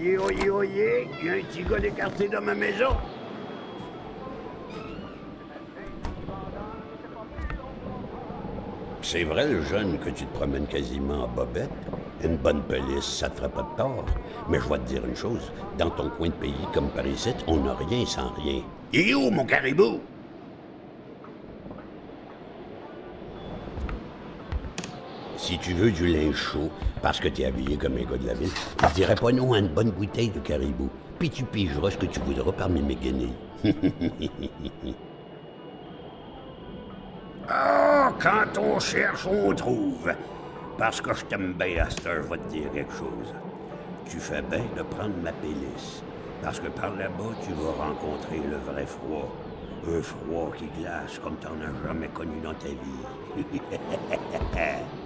Oyez, oyez, oyez, il y a un petit gars écarté dans ma maison. C'est vrai, le jeune, que tu te promènes quasiment en bobette. Une bonne police, ça te ferait pas de tort. Mais je vais te dire une chose, dans ton coin de pays comme par ici, on n'a rien sans rien. Il est où, mon caribou? Si tu veux du linge chaud, parce que t'es habillé comme un gars de la ville, je dirais pas non à une bonne bouteille de caribou. Puis tu pigeras ce que tu voudras parmi mes guenilles. Ah, quand on cherche, on trouve. Parce que je t'aime bien, Astor, je vais te dire quelque chose. Tu fais bien de prendre ma pélice. Parce que par là-bas, tu vas rencontrer le vrai froid. Un froid qui glace comme t'en as jamais connu dans ta vie.